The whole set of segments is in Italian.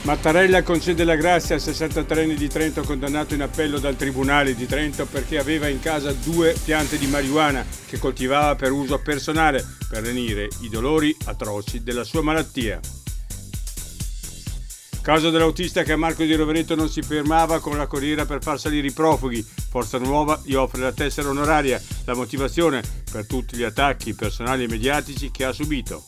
Mattarella concede la grazia al 63enne di Trento condannato in appello dal Tribunale di Trento perché aveva in casa 2 piante di marijuana che coltivava per uso personale per lenire i dolori atroci della sua malattia. Caso dell'autista che a Marco di Rovereto non si fermava con la corriera per far salire i profughi. Forza Nuova gli offre la tessera onoraria, la motivazione per tutti gli attacchi personali e mediatici che ha subito.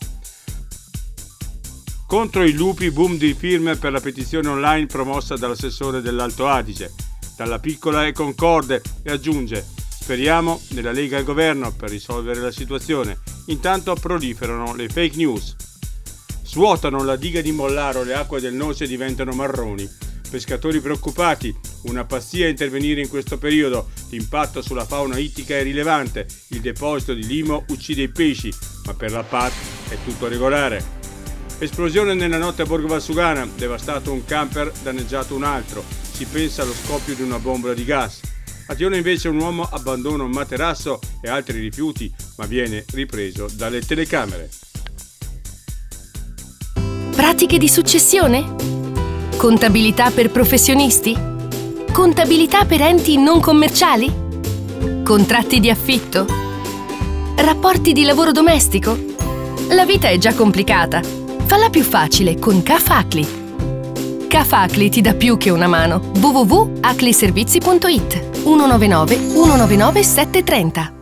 Contro i lupi, boom di firme per la petizione online promossa dall'assessore dell'Alto Adige. Dalla piccola e concorde e aggiunge: speriamo nella Lega al governo per risolvere la situazione. Intanto proliferano le fake news. Svuotano la diga di Mollaro, le acque del Noce diventano marroni. Pescatori preoccupati, una pazzia a intervenire in questo periodo. L'impatto sulla fauna ittica è rilevante. Il deposito di limo uccide i pesci, ma per la PAT è tutto regolare. Esplosione nella notte a Borgo Valsugana, devastato un camper, danneggiato un altro. Si pensa allo scoppio di una bombola di gas. A Tione invece un uomo abbandona un materasso e altri rifiuti, ma viene ripreso dalle telecamere. Pratiche di successione? Contabilità per professionisti? Contabilità per enti non commerciali? Contratti di affitto? Rapporti di lavoro domestico? La vita è già complicata. Falla più facile con Cafacli. Cafacli ti dà più che una mano. www.acliservizi.it 199 199 730.